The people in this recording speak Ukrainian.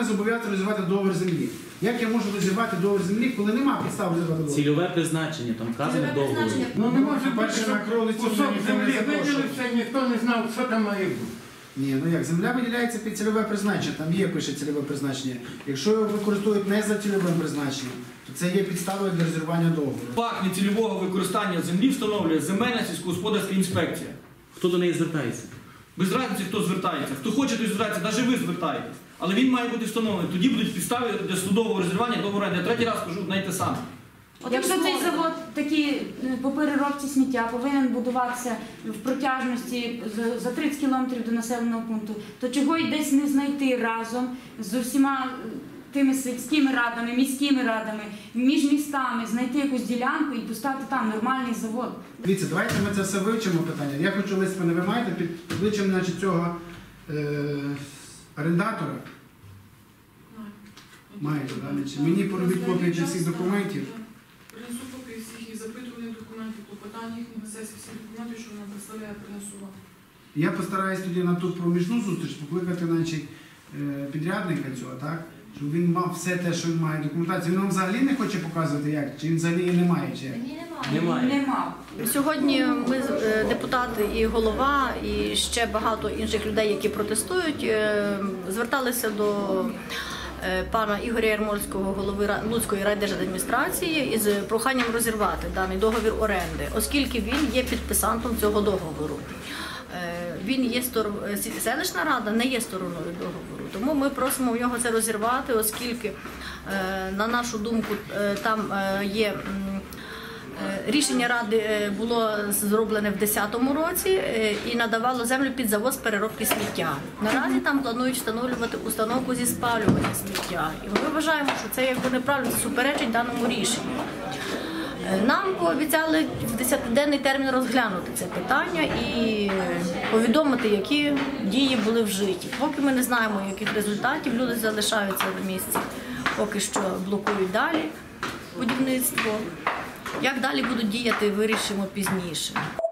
мене зобов'язаний розірвати договір землі. Як я можу розірвати договір землі, коли немає підстав розірвати договір? Цільове призначення, там вказано договір. Ну не може бути, Перше на кролиці кусок землі виділився, ніхто не знав, що там має бути. Ні, ну як, земля виділяється під цільове призначення, там є, пише цільове призначення. Якщо його використовують не за цільовим призначенням, то це є підставою для розірвання договору. Факт нецільового використання землі встановлює земельна сільськогосподарська інспекція. Хто до неї звертається? Без разниці, хто звертається. Хто хоче, той звертається, навіть ви звертаєтесь. Але він має бути встановлений. Тоді будуть підстави для судового розірвання договору. Я третій раз кажу, навіть те саме. Якщо цей завод такий по переробці сміття повинен будуватися в протяжності за 30 кілометрів до населеного пункту, то чого й десь не знайти разом з усіма тими сільськими радами, міськими радами, між містами, знайти якусь ділянку і поставити там нормальний завод. Дивіться, давайте ми це все вивчимо питання. Я хочу лист, ви маєте під обличчям цього орендатора? Маєте, так? Мені поробіть копії всіх документів. Принесу копії всіх і запитуваних документів, клопотань їхніх на сесії, всіх документів, що вона представляє, принесу вам. Я постараюсь тоді на ту проміжну зустріч покликати підрядника цього, так? Щоб він мав все те, що він має документацію. Він вам взагалі не хоче показувати як? Чи він взагалі її не має? Чи як? Нема. Сьогодні ми, депутати і голова, і ще багато інших людей, які протестують, зверталися до пана Ігоря Ярмольського, голови Луцької райдержадміністрації, із проханням розірвати даний договір оренди, оскільки він є підписантом цього договору. Він є селищна рада не є стороною договору, тому ми просимо в нього це розірвати, оскільки, на нашу думку, там є рішення ради було зроблене в 2010 році і надавало землю під завод з переробки сміття. Наразі там планують встановлювати установку зі спалювання сміття. І ми вважаємо, що це якби неправильно, це суперечить даному рішенню. Нам пообіцяли в 10-денний термін розглянути це питання і повідомити, які дії були вжиті. Поки ми не знаємо, яких результатів, люди залишаються на місці, поки що блокують далі будівництво. Як далі будуть діяти, вирішимо пізніше.